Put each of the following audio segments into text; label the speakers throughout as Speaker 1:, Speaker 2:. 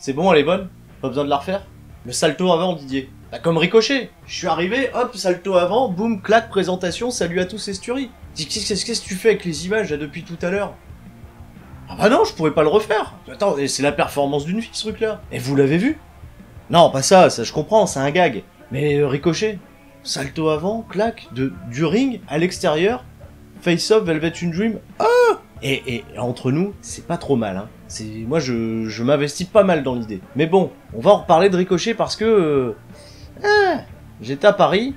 Speaker 1: C'est bon, elle est bonne? Pas besoin de la refaire? Le salto avant, Didier. Bah comme Ricochet. Je suis arrivé, hop, salto avant, boum, clac, présentation, salut à tous, c'est Sturi. Qu'est-ce que tu fais avec les images là depuis tout à l'heure? Ah bah non, je pourrais pas le refaire. Attends, c'est la performance d'une fille ce truc-là. Et vous l'avez vu? Non, pas ça, ça je comprends, c'est un gag. Mais Ricochet, salto avant, clac, du ring à l'extérieur, face-off, Velvet in Dream, ah! Et entre nous, c'est pas trop mal, hein. Moi, je m'investis pas mal dans l'idée. Mais bon, on va en reparler de Ricochet parce que... j'étais à Paris.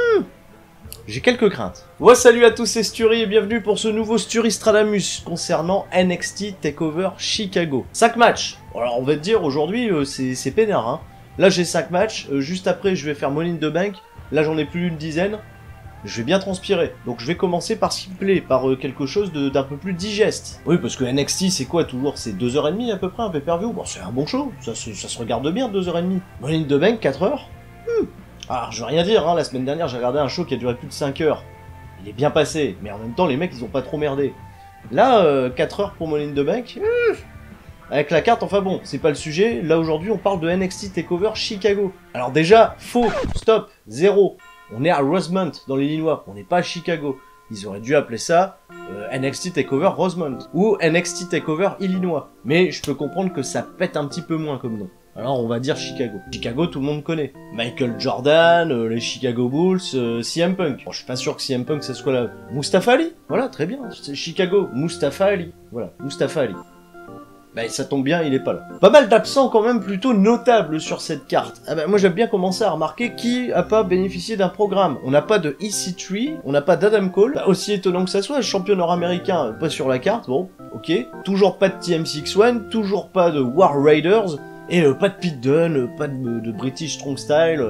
Speaker 1: J'ai quelques craintes. Ouais, salut à tous, c'est Sturi et bienvenue pour ce nouveau Sturi Stradamus concernant NXT TakeOver Chicago. 5 matchs. Alors, on va te dire, aujourd'hui, c'est peinard, hein. Là, j'ai 5 matchs. Juste après, je vais faire Money in the Bank. Là, j'en ai plus d'une dizaine. Je vais bien transpirer, donc je vais commencer par ce qui me plaît, par quelque chose d'un peu plus digeste. Oui, parce que NXT, c'est quoi toujours? C'est 2h30 à peu près, un pay-per-view. Bon, c'est un bon show, ça se regarde bien, 2h30. Money in the Bank, 4h. Alors, je veux rien dire, hein, la semaine dernière, j'ai regardé un show qui a duré plus de 5 heures. Il est bien passé, mais en même temps, les mecs, ils ont pas trop merdé. Là, 4 heures pour Money in the Bank, avec la carte, enfin bon, c'est pas le sujet. Là, aujourd'hui, on parle de NXT TakeOver Chicago. Alors déjà, faux, stop, zéro. On est à Rosemont, dans l'Illinois, on n'est pas à Chicago. Ils auraient dû appeler ça NXT TakeOver Rosemont, ou NXT TakeOver Illinois. Mais je peux comprendre que ça pète un petit peu moins comme nom. Alors on va dire Chicago. Chicago, tout le monde connaît. Michael Jordan, les Chicago Bulls, CM Punk. Bon, je suis pas sûr que CM Punk, ça soit là. Mustafa Ali. Voilà, très bien. C'est Chicago, Mustafa Ali. Voilà, Mustafa Ali. Bah ça tombe bien, il est pas là. Pas mal d'absents quand même plutôt notables sur cette carte. Ah bah moi j'aime bien commencer à remarquer qui a pas bénéficié d'un programme. On n'a pas de EC3, on n'a pas d'Adam Cole. Bah, aussi étonnant que ça soit, champion nord-américain pas sur la carte, bon, ok. Toujours pas de TM61, toujours pas de War Raiders, et pas de Pete Dunne, pas de British Strong Style,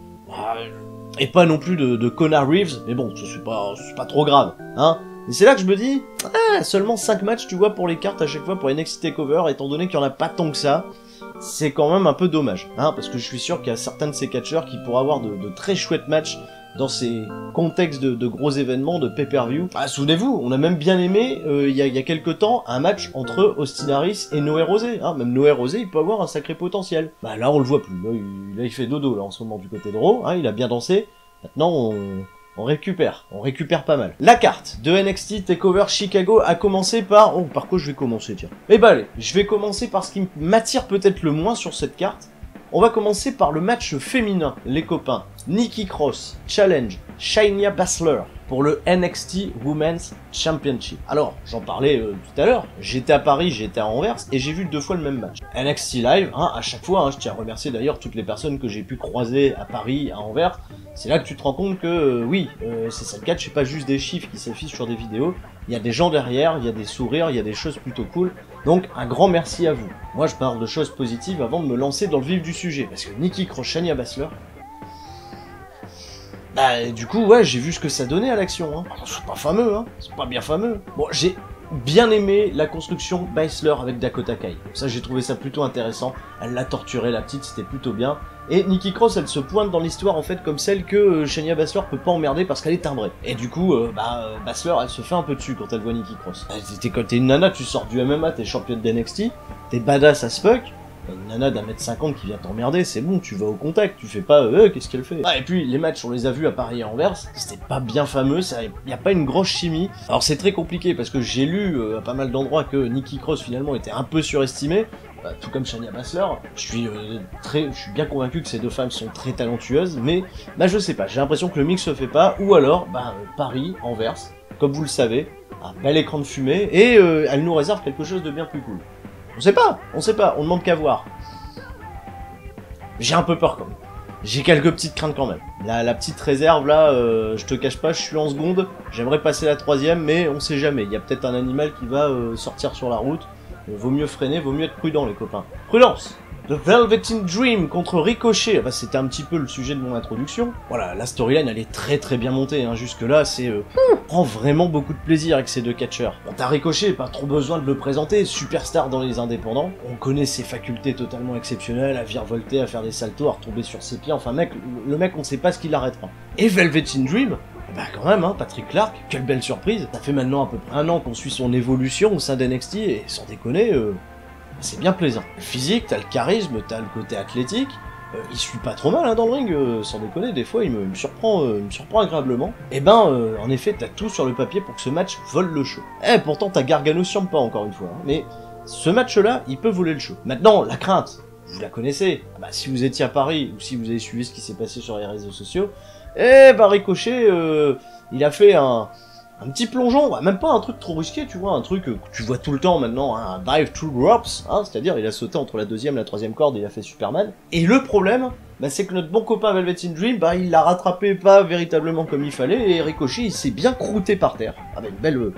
Speaker 1: et pas non plus de Connor Reeves, mais bon, c'est pas trop grave, hein. Et c'est là que je me dis, seulement 5 matchs, tu vois, pour les cartes à chaque fois pour NXT TakeOver, étant donné qu'il n'y en a pas tant que ça, c'est quand même un peu dommage, hein, parce que je suis sûr qu'il y a certains de ces catcheurs qui pourraient avoir de très chouettes matchs dans ces contextes de gros événements, de pay-per-view. Ah, souvenez-vous, on a même bien aimé, il y a quelques temps, un match entre Austin Harris et Noé Rosé, hein, même Noé Rosé, il peut avoir un sacré potentiel. Bah là, on le voit plus, là, il fait dodo, là, en ce moment, du côté de Raw, hein, il a bien dansé, maintenant, on récupère pas mal. La carte de NXT TakeOver Chicago a commencé par... Oh, par quoi je vais commencer, tiens. Eh ben allez, je vais commencer par ce qui m'attire peut-être le moins sur cette carte. On va commencer par le match féminin, les copains. Nikki Cross challenge Shayna Baszler pour le NXT Women's Championship. Alors, j'en parlais tout à l'heure, j'étais à Paris, j'étais à Anvers, et j'ai vu 2 fois le même match. NXT Live, hein, à chaque fois, hein, je tiens à remercier d'ailleurs toutes les personnes que j'ai pu croiser à Paris, à Anvers. C'est là que tu te rends compte que, oui, c'est ça le catch, c'est pas juste des chiffres qui s'affichent sur des vidéos, il y a des gens derrière, il y a des sourires, il y a des choses plutôt cool. Donc, un grand merci à vous. Moi, je parle de choses positives avant de me lancer dans le vif du sujet, parce que Nikki Cross, Shayna Baszler, bah, du coup, ouais, j'ai vu ce que ça donnait à l'action, hein. C'est pas fameux, hein. C'est pas bien fameux. Bon, j'ai bien aimé la construction Baszler avec Dakota Kai. Ça, j'ai trouvé ça plutôt intéressant. Elle l'a torturée, la petite, c'était plutôt bien. Et Nikki Cross, elle se pointe dans l'histoire, en fait, comme celle que Shayna Baszler peut pas emmerder parce qu'elle est timbrée. Et du coup, Baszler, elle se fait un peu dessus quand elle voit Nikki Cross. Quand t'es une nana, tu sors du MMA, t'es championne d'NXT, t'es badass as fuck. Une nana d'1m50 qui vient t'emmerder, c'est bon, tu vas au contact, tu fais pas qu'est-ce qu'elle fait. Ah, et puis les matchs, on les a vus à Paris et à Anvers, c'était pas bien fameux, y a pas une grosse chimie. Alors c'est très compliqué parce que j'ai lu à pas mal d'endroits que Nikki Cross finalement était un peu surestimée, tout comme Shayna Baszler. Je suis bien convaincu que ces deux femmes sont très talentueuses, mais je sais pas, j'ai l'impression que le mix se fait pas, ou alors Paris, Anvers, comme vous le savez, un bel écran de fumée, et elle nous réserve quelque chose de bien plus cool. On sait pas, on demande qu'à voir. J'ai un peu peur quand même. J'ai quelques petites craintes quand même. La petite réserve là, je te cache pas, je suis en seconde. J'aimerais passer la 3e, mais on sait jamais. Il y a peut-être un animal qui va sortir sur la route. Vaut mieux freiner, vaut mieux être prudent les copains. Prudence! The Velvet in Dream contre Ricochet, c'était un petit peu le sujet de mon introduction. Voilà, la storyline elle est très bien montée, hein. Jusque là c'est... prend vraiment beaucoup de plaisir avec ces deux catcheurs. Bon, t'as Ricochet, pas trop besoin de le présenter, superstar dans les indépendants. On connaît ses facultés totalement exceptionnelles, à virevolter, à faire des saltos, à retomber sur ses pieds, enfin mec, le mec on sait pas ce qui l'arrêtera. Et Velvet in Dream, quand même, hein, Patrick Clark, quelle belle surprise. Ça fait maintenant à peu près 1 an qu'on suit son évolution au sein d'NXT, et sans déconner... c'est bien plaisant. Le physique, t'as le charisme, t'as le côté athlétique, il suit pas trop mal hein, dans le ring, sans déconner, des fois il me surprend agréablement. Et en effet, t'as tout sur le papier pour que ce match vole le show. Pourtant t'as Gargano Ciampa encore une fois, hein, mais ce match-là, il peut voler le show. Maintenant, la crainte, vous la connaissez, si vous étiez à Paris, ou si vous avez suivi ce qui s'est passé sur les réseaux sociaux, Ricochet, il a fait un petit plongeon, même pas un truc trop risqué, tu vois, un truc que tu vois tout le temps maintenant, hein, un dive through ropes, hein, c'est-à-dire il a sauté entre la deuxième et la troisième corde et il a fait Superman. Et le problème, c'est que notre bon copain Velvet in Dream, il l'a rattrapé pas véritablement comme il fallait, et Ricochet, il s'est bien croûté par terre, avec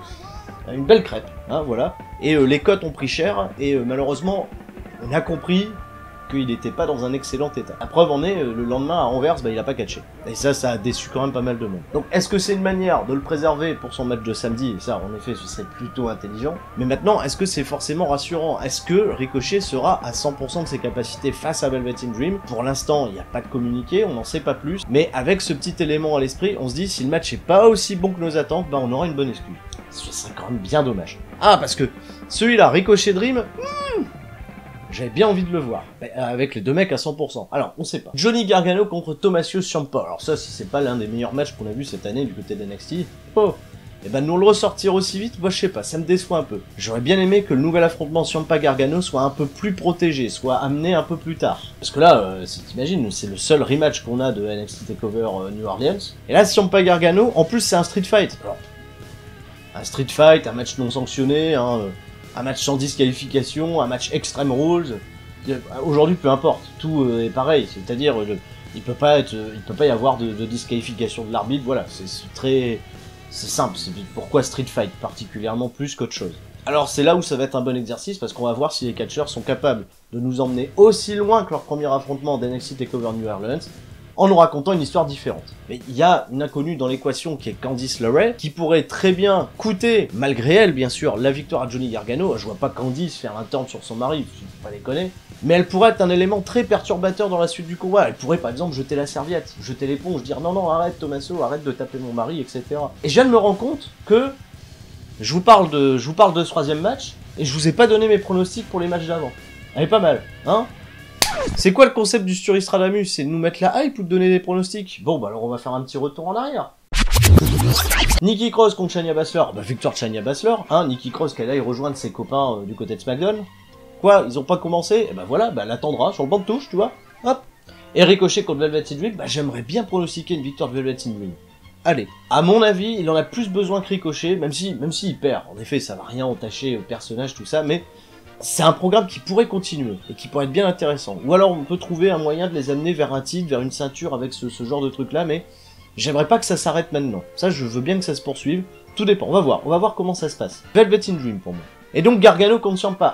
Speaker 1: une belle crêpe, hein, voilà. Et les cotes ont pris cher, et malheureusement, on a compris qu'il n'était pas dans un excellent état. La preuve en est, le lendemain à Anvers, il a pas catché. Et ça a déçu quand même pas mal de monde. Donc est-ce que c'est une manière de le préserver pour son match de samedi? Et ça, en effet, ce serait plutôt intelligent. Mais maintenant, est-ce que c'est forcément rassurant? Est-ce que Ricochet sera à 100% de ses capacités face à Velvet in Dream? Pour l'instant, il n'y a pas de communiqué, on n'en sait pas plus. Mais avec ce petit élément à l'esprit, on se dit, si le match est pas aussi bon que nos attentes, on aura une bonne excuse. Ce serait quand même bien dommage. Ah, parce que celui-là, Ricochet Dream... J'avais bien envie de le voir, avec les deux mecs à 100%. Alors, on sait pas. Johnny Gargano contre Tommaso Ciampa. Alors ça, si c'est pas l'un des meilleurs matchs qu'on a vu cette année du côté de NXT, nous le ressortir aussi vite, moi je sais pas, ça me déçoit un peu. J'aurais bien aimé que le nouvel affrontement Ciampa-Gargano soit un peu plus protégé, soit amené un peu plus tard. Parce que là, t'imagines, c'est le seul rematch qu'on a de NXT TakeOver New Orleans. Et là, Ciampa-Gargano, en plus c'est un street fight. Alors, un street fight, un match non sanctionné, un match sans disqualification, un match Extreme Rules. Aujourd'hui, peu importe, tout est pareil. C'est-à-dire, il peut pas y avoir de disqualification de l'arbitre. Voilà, c'est simple. C'est pourquoi Street Fight particulièrement plus qu'autre chose. Alors c'est là où ça va être un bon exercice parce qu'on va voir si les catcheurs sont capables de nous emmener aussi loin que leur premier affrontement d'NXT TakeOver New Orleans, en nous racontant une histoire différente. Mais il y a une inconnue dans l'équation qui est Candice LeRae, qui pourrait très bien coûter, malgré elle bien sûr, la victoire à Johnny Gargano. Je vois pas Candice faire un turn sur son mari, faut pas déconner. Mais elle pourrait être un élément très perturbateur dans la suite du combat. Elle pourrait par exemple jeter la serviette, jeter l'éponge, dire non arrête Tommaso, arrête de taper mon mari, etc. Et je viens de me rendre compte que je vous parle de ce troisième match, et je vous ai pas donné mes pronostics pour les matchs d'avant. Elle est pas mal, hein? C'est quoi le concept du Sturistradamus? C'est de nous mettre la hype ou de donner des pronostics? Bon, alors on va faire un petit retour en arrière. Nikki Cross contre Shayna Baszler. Victoire de Shayna Baszler, hein. Nikki Cross qui aille rejoindre ses copains du côté de SmackDown. Quoi, ils ont pas commencé? Voilà, elle attendra sur le banc de touche, tu vois. Hop. Et Ricochet contre Velvet in Dream, j'aimerais bien pronostiquer une victoire de Velvet in Dream. Allez, à mon avis, il en a plus besoin que Ricochet, même s'il perd. En effet, ça va rien entacher au personnage, tout ça, mais c'est un programme qui pourrait continuer, et qui pourrait être bien intéressant. Ou alors on peut trouver un moyen de les amener vers un titre, vers une ceinture avec ce genre de truc-là, mais j'aimerais pas que ça s'arrête maintenant. Ça, je veux bien que ça se poursuive. Tout dépend, on va voir comment ça se passe. Velvet in Dream pour moi. Et donc Gargano contre Ciampa.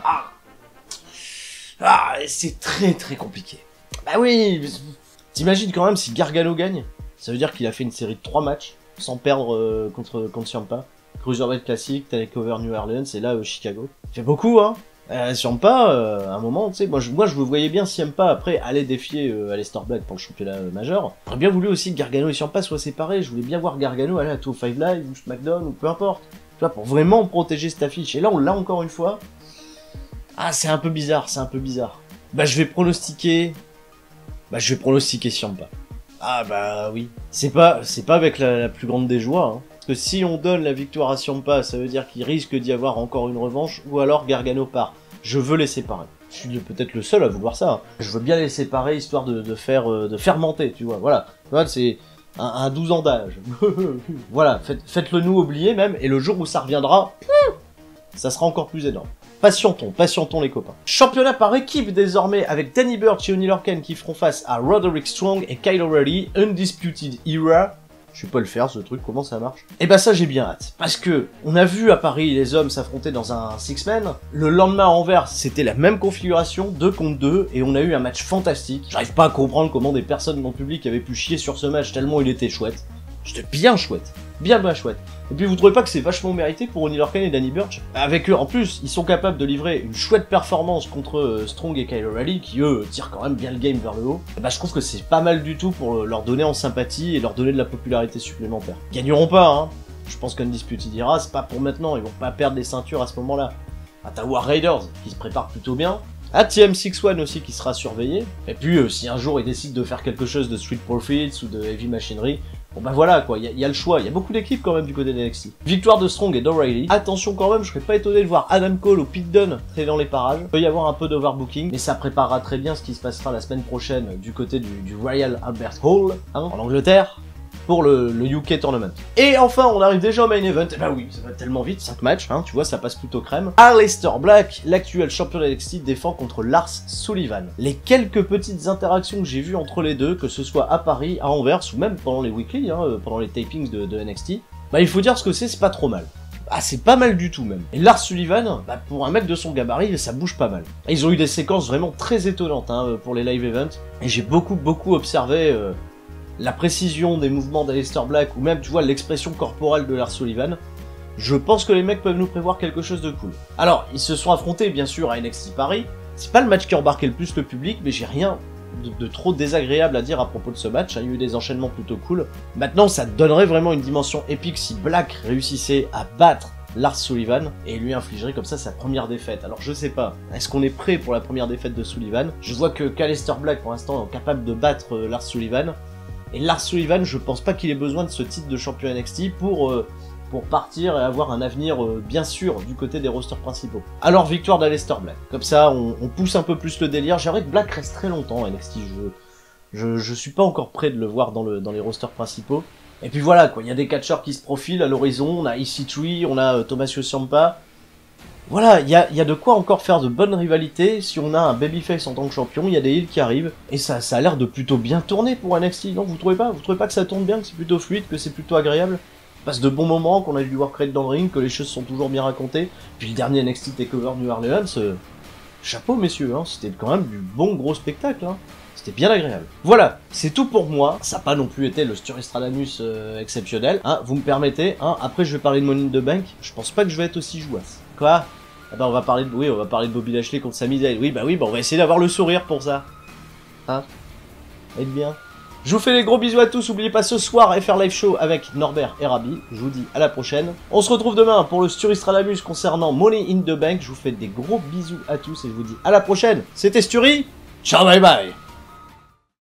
Speaker 1: C'est très très compliqué. Oui, t'imagines quand même si Gargano gagne, ça veut dire qu'il a fait une série de 3 matchs, sans perdre contre Ciampa. Cruiserweight Classic, TakeOver New Orleans, et là Chicago. Ça fait beaucoup, hein. Ciampa, à un moment, tu sais, moi je me voyais bien Ciampa après aller défier Aleister Black pour le championnat majeur. J'aurais bien voulu aussi que Gargano et Ciampa soient séparés, je voulais bien voir Gargano aller à 205 Live ou SmackDown ou peu importe. Tu vois, pour vraiment protéger cette affiche. Et là, on l'a encore une fois. C'est un peu bizarre, je vais pronostiquer Ciampa. Oui. C'est pas avec la plus grande des joies, hein. Parce que si on donne la victoire à Ciampa, ça veut dire qu'il risque d'y avoir encore une revanche, ou alors Gargano part. Je veux les séparer. Je suis peut-être le seul à vouloir ça, hein. Je veux bien les séparer, histoire de fermenter, tu vois, voilà. C'est un 12 ans d'âge. Voilà, faites-le nous oublier même, et le jour où ça reviendra, ça sera encore plus énorme. Patientons les copains. Championnat par équipe désormais, avec Danny Burch et Oney Lorcan qui feront face à Roderick Strong et Kyle O'Reilly, Undisputed Era. Je sais pas le faire ce truc, comment ça marche? Ça j'ai bien hâte, parce que on a vu à Paris les hommes s'affronter dans un six-man, le lendemain à Anvers c'était la même configuration, 2 contre 2, et on a eu un match fantastique. J'arrive pas à comprendre comment des personnes dans le public avaient pu chier sur ce match tellement il était chouette. C'était bien chouette. Bien chouette. Et puis vous trouvez pas que c'est vachement mérité pour Oney Lorcan et Danny Burch? Avec eux, en plus, ils sont capables de livrer une chouette performance contre Strong et Kyle O'Reilly, qui eux tirent quand même bien le game vers le haut. Je trouve que c'est pas mal du tout pour leur donner en sympathie et leur donner de la popularité supplémentaire. Ils gagneront pas, hein. Je pense qu'Undisputed Era, c'est pas pour maintenant, ils vont pas perdre les ceintures à ce moment-là. Ah, t'as War Raiders qui se prépare plutôt bien. Ah, TM61 aussi qui sera surveillé. Et puis, si un jour ils décident de faire quelque chose de Street Profits ou de Heavy Machinery, bon bah voilà quoi, il y a le choix, il y a beaucoup d'équipes quand même du côté de NXT. Victoire de Strong et d'O'Reilly. Attention quand même, je serais pas étonné de voir Adam Cole ou Pete Dunne traîner dans les parages. Il peut y avoir un peu d'overbooking, mais ça préparera très bien ce qui se passera la semaine prochaine du côté du Royal Albert Hall, hein, en Angleterre, pour le UK Tournament. Et enfin, on arrive déjà au main event. Et bah oui, ça va tellement vite, 5 matchs, hein, tu vois, ça passe plutôt crème. Aleister Black, l'actuel champion de NXT, défend contre Lars Sullivan. Les quelques petites interactions que j'ai vues entre les deux, que ce soit à Paris, à Anvers, ou même pendant les weekly, hein, pendant les tapings de NXT, bah il faut dire ce que c'est pas trop mal. Ah, c'est pas mal du tout même. Et Lars Sullivan, bah, pour un mec de son gabarit, ça bouge pas mal. Et ils ont eu des séquences vraiment très étonnantes hein, pour les live events. Et j'ai beaucoup observé la précision des mouvements d'Aleister Black, ou même, tu vois, l'expression corporelle de Lars Sullivan. Je pense que les mecs peuvent nous prévoir quelque chose de cool. Alors, ils se sont affrontés, bien sûr, à NXT Paris. C'est pas le match qui embarquait le plus le public, mais j'ai rien de trop désagréable à dire à propos de ce match. Il y a eu des enchaînements plutôt cool. Maintenant, ça donnerait vraiment une dimension épique si Black réussissait à battre Lars Sullivan et lui infligerait comme ça sa première défaite. Alors je sais pas, est-ce qu'on est prêt pour la première défaite de Sullivan? Je vois que Aleister Black pour l'instant est capable de battre Lars Sullivan. Et Lars Sullivan, je pense pas qu'il ait besoin de ce titre de champion NXT pour partir et avoir un avenir bien sûr du côté des rosters principaux. Alors victoire d'Aleister Black. Comme ça, on pousse un peu plus le délire. J'aimerais que Black reste très longtemps à NXT. Je suis pas encore prêt de le voir dans les rosters principaux. Et puis voilà quoi, il y a des catcheurs qui se profilent à l'horizon. On a EC3, on a Tommaso Ciampa. Voilà, il y a de quoi encore faire de bonnes rivalités. Si on a un babyface en tant que champion, il y a des heels qui arrivent. Et ça a l'air de plutôt bien tourner pour NXT, non? Vous trouvez pas? Vous trouvez pas que ça tourne bien, que c'est plutôt fluide, que c'est plutôt agréable? On passe de bons moments, qu'on a du work rate dans le ring, que les choses sont toujours bien racontées. Puis le dernier NXT Takeover New Orleans, chapeau messieurs, hein, c'était quand même du bon gros spectacle, hein. C'était bien agréable. Voilà, c'est tout pour moi. Ça n'a pas non plus été le Sturristradamus exceptionnel. Hein, vous me permettez, hein, après je vais parler de Money in the Bank. Je pense pas que je vais être aussi jouasse. Quoi? Ah bah on va parler de Bobby Lashley contre Sami Zayn. Oui, bah on va essayer d'avoir le sourire pour ça. Hein? Aide bien. Je vous fais des gros bisous à tous. N'oubliez pas ce soir FR Live Show avec Norbert et Rabi. Je vous dis à la prochaine. On se retrouve demain pour le Sturristradamus concernant Money in the Bank. Je vous fais des gros bisous à tous et je vous dis à la prochaine. C'était Sturri. Ciao, bye bye.